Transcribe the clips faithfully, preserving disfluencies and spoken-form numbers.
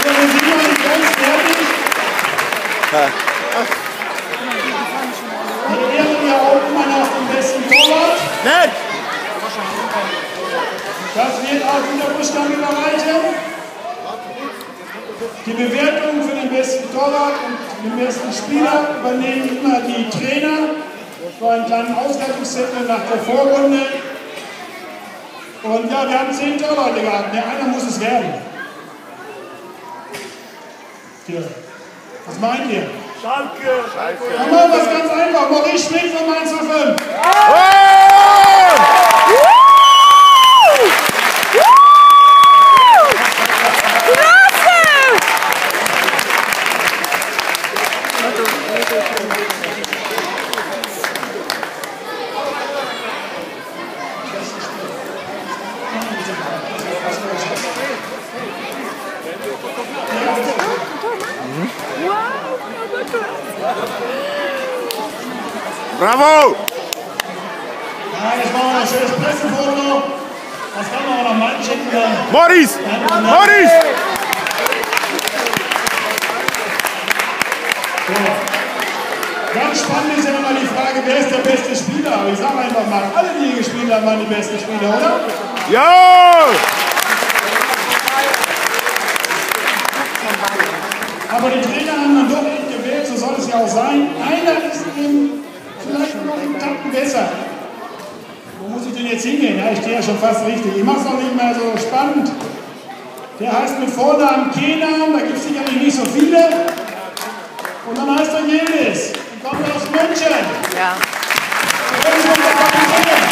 wir sind noch nicht ganz fertig. Wir ehren ja auch immer noch den besten Torwart. Nett! Das wird auch wieder Buschgang überreichen. Die Bewertung für den besten Torwart und den besten Spieler übernehmen immer die Trainer. So einen kleinen Auswertungszettel nach der Vorrunde. Und ja, wir haben zehn Torleute gehabt. Der einer muss es werden. Hier. Was meint ihr? Schalke! Dann machen wir es ganz einfach. Maurice Schmidt von Mainz null fünf. Bravo! Ja, jetzt machen wir ein schönes Pressefoto. Das kann man auch noch mal schicken. Maurice! Maurice! So. Ganz spannend ist ja immer die Frage, wer ist der beste Spieler? Aber ich sage einfach mal, alle, die hier gespielt haben, waren die besten Spieler, oder? Ja! Aber die Trainer haben dann doch nicht gewählt, so soll es ja auch sein. Einer ist eben vielleicht noch einen Tacken besser. Wo muss ich denn jetzt hingehen? Ja, ich stehe ja schon fast richtig. Ich mache es auch nicht mehr so spannend. Der heißt mit Vornamen Kenan, da gibt es sicherlich nicht so viele. Und dann heißt er Yildiz. Die kommt aus München. Ja. Der ist unser Kapitän.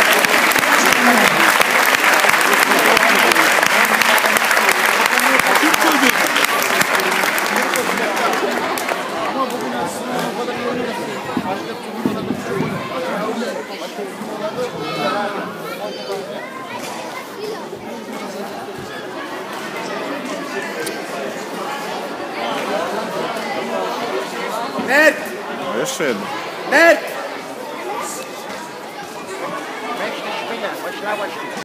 Nett! Sehr schön. Nett!